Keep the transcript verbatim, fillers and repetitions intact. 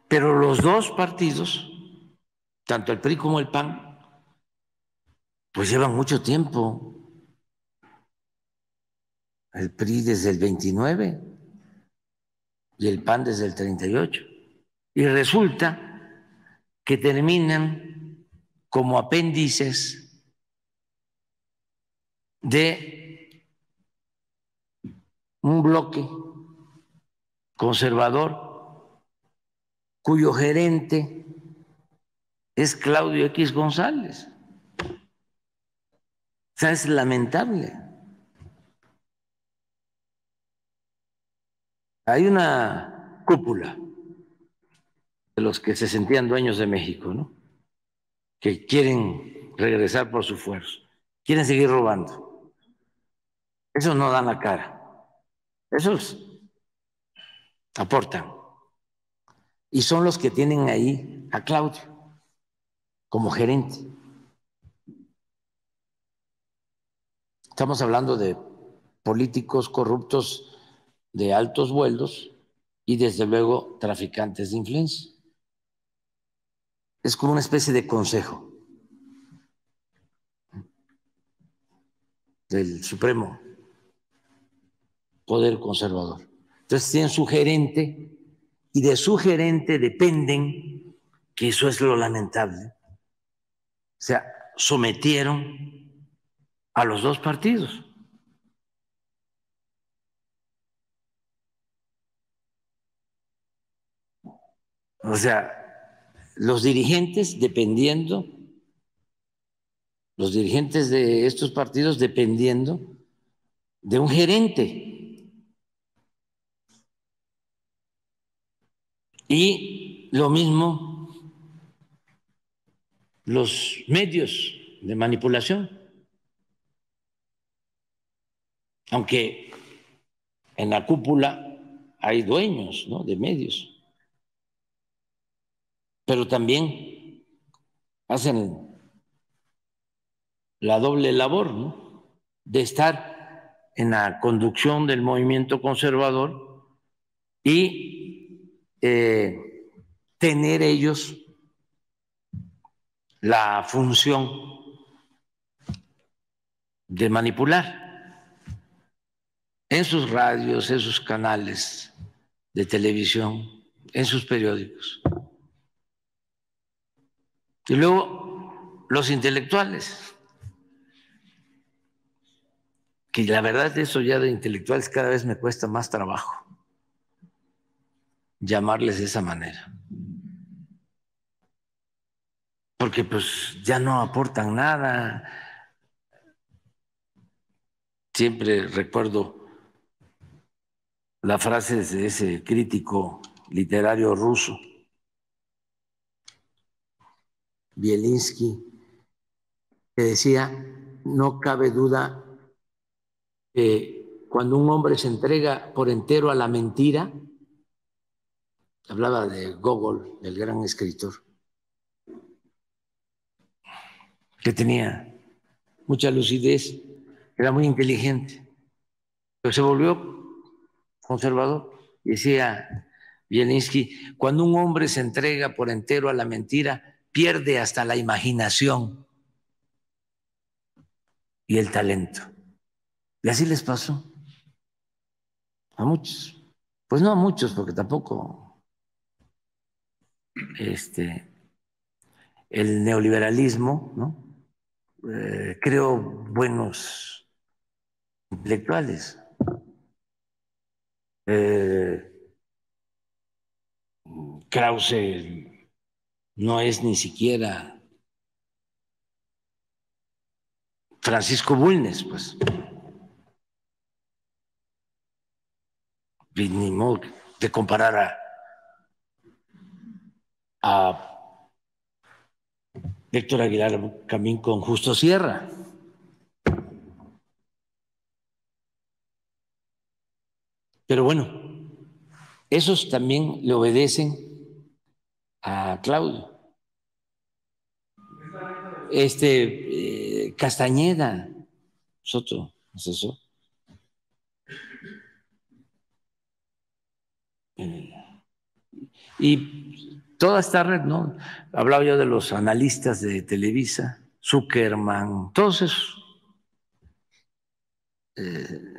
Pero los dos partidos, tanto el P R I como el P A N, pues llevan mucho tiempo. El P R I desde el veintinueve y el P A N desde el treinta y ocho. Y resulta que terminan como apéndices de un bloque conservador cuyo gerente es Claudio X González. O sea, es lamentable. Hay una cúpula de los que se sentían dueños de México, ¿no? Que quieren regresar por su fuerza, quieren seguir robando. Esos no dan la cara, esos aportan. Y son los que tienen ahí a Claudio como gerente. Estamos hablando de políticos corruptos de altos vuelos y desde luego traficantes de influencia. Es como una especie de consejo del Supremo Poder Conservador. Entonces tienen su gerente y de su gerente dependen, que eso es lo lamentable, o sea, sometieron a los dos partidos. O sea, los dirigentes dependiendo, los dirigentes de estos partidos dependiendo de un gerente. Y lo mismo los medios de manipulación. Aunque en la cúpula hay dueños, ¿no?, de medios, pero también hacen la doble labor, ¿no?, de estar en la conducción del movimiento conservador y eh, tener ellos la función de manipular en sus radios, en sus canales de televisión, en sus periódicos. Y luego los intelectuales, que la verdad eso ya de intelectuales cada vez me cuesta más trabajo llamarles de esa manera, porque pues ya no aportan nada. Siempre recuerdo la frase de ese crítico literario ruso, Bielinski, que decía: no cabe duda que cuando un hombre se entrega por entero a la mentira, hablaba de Gogol, el gran escritor, que tenía mucha lucidez, era muy inteligente, pero se volvió conservador. Decía Bielinski: cuando un hombre se entrega por entero a la mentira, pierde hasta la imaginación y el talento. Y así les pasó a muchos. Pues no a muchos, porque tampoco este, el neoliberalismo, ¿no?, eh, creó buenos intelectuales. Eh, Krause no es ni siquiera Francisco Bulnes, pues. Ni modo de comparar a, a Héctor Aguilar Camín con Justo Sierra. Pero bueno, esos también le obedecen a Claudio. Este eh, Castañeda es otro asesor. Eh, y toda esta red, ¿no? Hablaba yo de los analistas de Televisa, Zuckerman, todos esos. Eh,